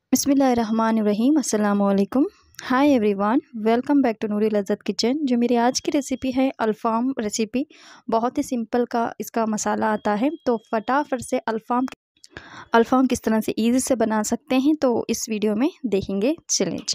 बिस्मिल्लाहिर्रहमानिर्रहीम अस्सलाम वालेकुम। Hi everyone, welcome back to Noori Lazzat kitchen. जो मेरी आज की रेसिपी है अल्फ़ाम रेसिपी, बहुत ही सिंपल का इसका मसाला आता है। तो फटाफट से अल्फ़ाम किस तरह से ईज़ी से बना सकते हैं तो इस वीडियो में देखेंगे। चैलेंज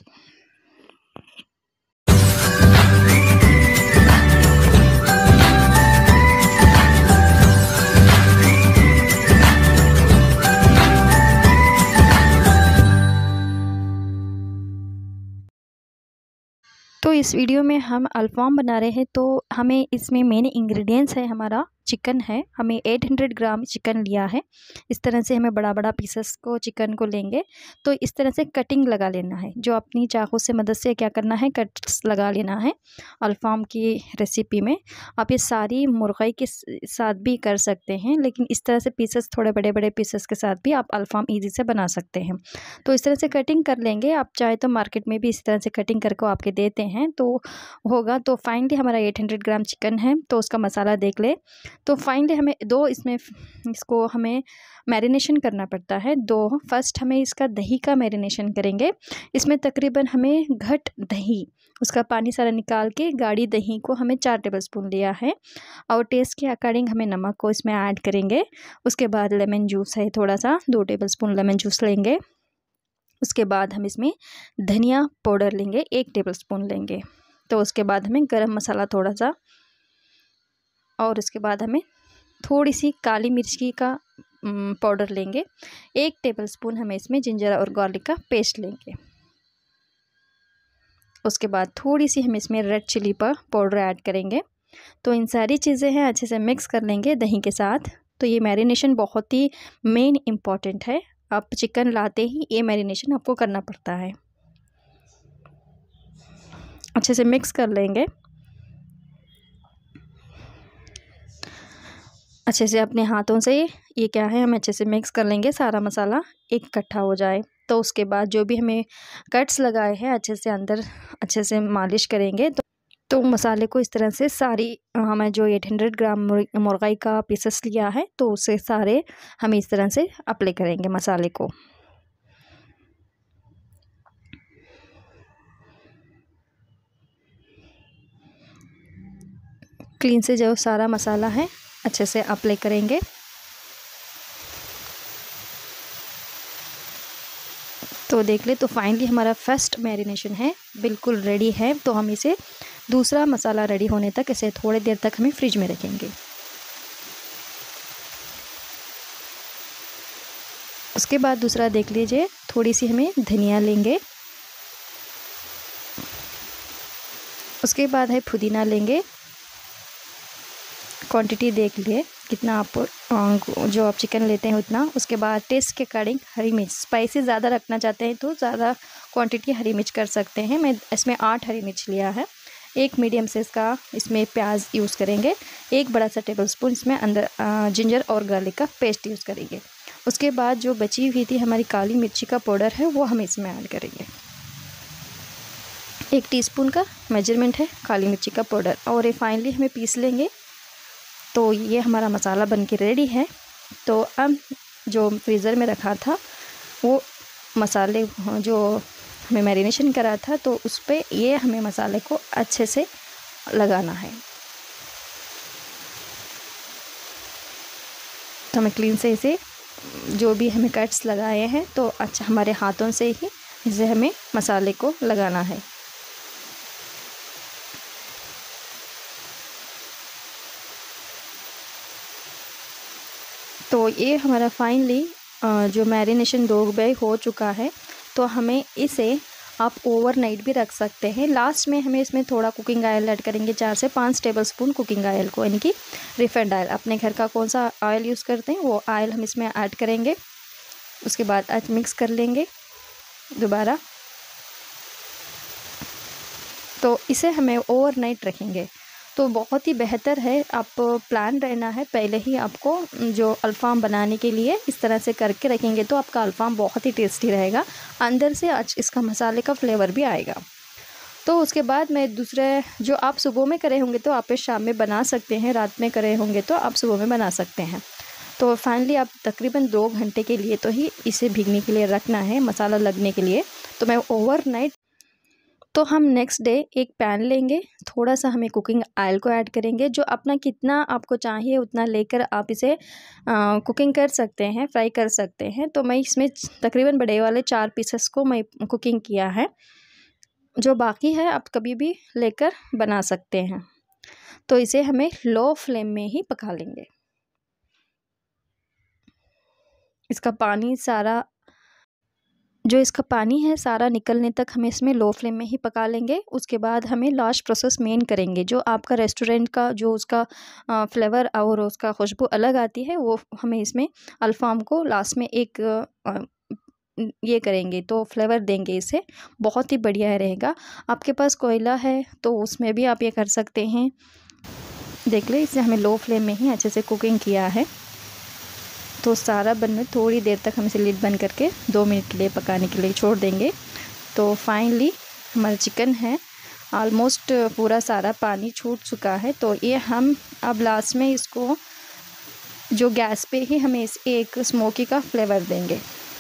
तो इस वीडियो में हम अल्फ़ाम बना रहे हैं। तो हमें इसमें मेन इंग्रेडिएंट्स है, हमारा चिकन है। हमें 800 ग्राम चिकन लिया है। इस तरह से हमें बड़ा बड़ा पीसेस को चिकन को लेंगे। तो इस तरह से कटिंग लगा लेना है, जो अपनी चाकू से मदद से क्या करना है, कट्स लगा लेना है। अल्फ़ाम की रेसिपी में आप ये सारी मुर्ग़ई के साथ भी कर सकते हैं, लेकिन इस तरह से पीसेस थोड़े बड़े बड़े पीसेस के साथ भी आप अल्फ़ाम ईज़ी से बना सकते हैं। तो इस तरह से कटिंग कर लेंगे। आप चाहे तो मार्केट में भी इस तरह से कटिंग करके आपके देते हैं तो होगा। तो फाइनली हमारा 800 ग्राम चिकन है। तो उसका मसाला देख ले। तो फाइनली हमें इसको हमें मैरिनेशन करना पड़ता है। फर्स्ट हमें इसका दही का मैरिनेशन करेंगे। इसमें तकरीबन हमें घट दही, उसका पानी सारा निकाल के गाढ़ी दही को हमें 4 टेबलस्पून लिया है। और टेस्ट के अकॉर्डिंग हमें नमक को इसमें ऐड करेंगे। उसके बाद लेमन जूस है थोड़ा सा, 2 टेबलस्पून लेमन जूस लेंगे। उसके बाद हम इसमें धनिया पाउडर लेंगे, 1 टेबलस्पून लेंगे। तो उसके बाद हमें गरम मसाला थोड़ा सा, और उसके बाद हमें थोड़ी सी काली मिर्च की का पाउडर लेंगे। 1 टेबलस्पून हमें इसमें जिंजर और गार्लिक का पेस्ट लेंगे। उसके बाद थोड़ी सी हम इसमें रेड चिली पाउडर ऐड करेंगे। तो इन सारी चीज़ें हैं अच्छे से मिक्स कर लेंगे दही के साथ। तो ये मैरिनेशन बहुत ही मेन इम्पॉर्टेंट है। आप चिकन लाते ही ये मैरिनेशन आपको करना पड़ता है। अच्छे से मिक्स कर लेंगे। अच्छे से अपने हाथों से ये क्या है, हम अच्छे से मिक्स कर लेंगे, सारा मसाला एक इकट्ठा हो जाए। तो उसके बाद जो भी हमें कट्स लगाए हैं अच्छे से अंदर अच्छे से मालिश करेंगे। तो मसाले को इस तरह से सारी हमें जो 800 ग्राम मुर्ग़ई का पीसेस लिया है तो उसे सारे हम इस तरह से अप्लाई करेंगे मसाले को। क्लीन से जो सारा मसाला है अच्छे से अप्लाई करेंगे। तो देख ले, तो फाइनली हमारा फर्स्ट मैरिनेशन है बिल्कुल रेडी है। तो हम इसे दूसरा मसाला रेडी होने तक इसे थोड़ी देर तक हमें फ्रिज में रखेंगे। उसके बाद दूसरा देख लीजिए, थोड़ी सी हमें धनिया लेंगे। उसके बाद है पुदीना लेंगे। क्वांटिटी देख लिए कितना आप जो आप चिकन लेते हैं उतना। उसके बाद टेस्ट के अकॉर्डिंग हरी मिर्च, स्पाइसी ज़्यादा रखना चाहते हैं तो ज़्यादा क्वांटिटी हरी मिर्च कर सकते हैं। मैं इसमें 8 हरी मिर्च लिया है। 1 मीडियम साइज़ का इसमें प्याज यूज़ करेंगे। 1 बड़ा सा टेबलस्पून इसमें अंदर जिंजर और गार्लिक का पेस्ट यूज़ करेंगे। उसके बाद जो बची हुई थी हमारी काली मिर्ची का पाउडर है वो हम इसमें ऐड करेंगे। 1 टीस्पून का मेजरमेंट है काली मिर्ची का पाउडर, और ये फाइनली हमें पीस लेंगे। तो ये हमारा मसाला बनके रेडी है। तो अब जो फ्रीज़र में रखा था वो मसाले जो हमें मैरिनेशन करा था तो उस पे ये हमें मसाले को अच्छे से लगाना है। तो हमें क्लीन से इसे जो भी हमें कट्स लगाए हैं तो अच्छा हमारे हाथों से ही इसे हमें मसाले को लगाना है। तो ये हमारा फाइनली जो मैरिनेशन 2 बाय हो चुका है। तो हमें इसे आप ओवरनाइट भी रख सकते हैं। लास्ट में हमें इसमें थोड़ा कुकिंग ऑयल ऐड करेंगे, 4 से 5 टेबलस्पून कुकिंग ऑयल को, यानी कि रिफाइंड ऑयल। अपने घर का कौन सा ऑयल यूज़ करते हैं वो ऑयल हम इसमें ऐड करेंगे। उसके बाद आज मिक्स कर लेंगे दोबारा। तो इसे हमें ओवरनाइट रखेंगे तो बहुत ही बेहतर है। आप प्लान रहना है पहले ही आपको जो अल्फ़ाम बनाने के लिए इस तरह से करके रखेंगे तो आपका अल्फ़ाम बहुत ही टेस्टी रहेगा। अंदर से आज इसका मसाले का फ्लेवर भी आएगा। तो उसके बाद मैं दूसरे जो आप सुबह में करे होंगे तो आप शाम में बना सकते हैं, रात में करे होंगे तो आप सुबह में बना सकते हैं। तो फाइनली आप तकरीबन 2 घंटे के लिए तो ही इसे भीगने के लिए रखना है, मसाला लगने के लिए। तो मैं ओवरनाइट, तो हम नेक्स्ट डे एक पैन लेंगे, थोड़ा सा हमें कुकिंग ऑयल को ऐड करेंगे, जो अपना कितना आपको चाहिए उतना लेकर आप इसे कुकिंग कर सकते हैं, फ्राई कर सकते हैं। तो मैं इसमें तकरीबन बड़े वाले 4 पीसेस को मैं कुकिंग किया है, जो बाकी है आप कभी भी लेकर बना सकते हैं। तो इसे हमें लो फ्लेम में ही पका लेंगे। इसका पानी सारा, जो इसका पानी है सारा निकलने तक हमें इसमें लो फ्लेम में ही पका लेंगे। उसके बाद हमें लास्ट प्रोसेस मेन करेंगे, जो आपका रेस्टोरेंट का जो उसका फ्लेवर और उसका खुशबू अलग आती है, वो हमें इसमें अल्फ़ाम को लास्ट में एक ये करेंगे तो फ्लेवर देंगे, इसे बहुत ही बढ़िया रहेगा। आपके पास कोयला है तो उसमें भी आप ये कर सकते हैं। देख ले, इसे हमें लो फ्लेम में ही अच्छे से कुकिंग किया है। तो सारा बनने थोड़ी देर तक हम इसे लिड बंद करके 2 मिनट के लिए पकाने के लिए छोड़ देंगे। तो फाइनली हमारा चिकन है ऑलमोस्ट पूरा सारा पानी छूट चुका है। तो ये हम अब लास्ट में इसको जो गैस पे ही हमें इस एक स्मोकी का फ्लेवर देंगे।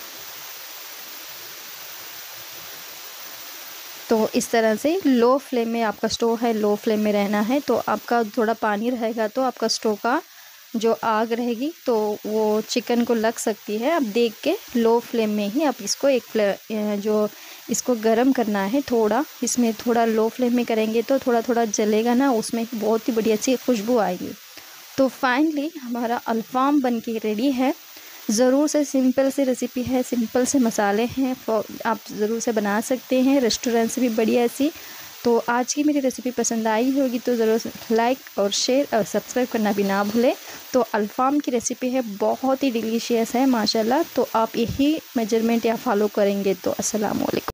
तो इस तरह से लो फ्लेम में आपका स्टोव है, लो फ्लेम में रहना है। तो आपका थोड़ा पानी रहेगा तो आपका स्टोव का जो आग रहेगी तो वो चिकन को लग सकती है। आप देख के लो फ्लेम में ही आप इसको जो इसको गरम करना है, थोड़ा इसमें थोड़ा लो फ्लेम में करेंगे तो थोड़ा थोड़ा जलेगा ना, उसमें बहुत ही बढ़िया सी खुशबू आएगी। तो फाइनली हमारा अल्फ़ाम बन के रेडी है। ज़रूर से सिंपल सी रेसिपी है, सिंपल से मसाले हैं, आप ज़रूर से बना सकते हैं, रेस्टोरेंट से भी बढ़िया सी। तो आज की मेरी रेसिपी पसंद आई होगी तो ज़रूर लाइक और शेयर और सब्सक्राइब करना भी ना भूलें। तो अल्फ़ाम की रेसिपी है, बहुत ही डिलीशियस है माशाल्लाह। तो आप यही मेजरमेंट या फॉलो करेंगे तो अस्सलाम वालेकुम।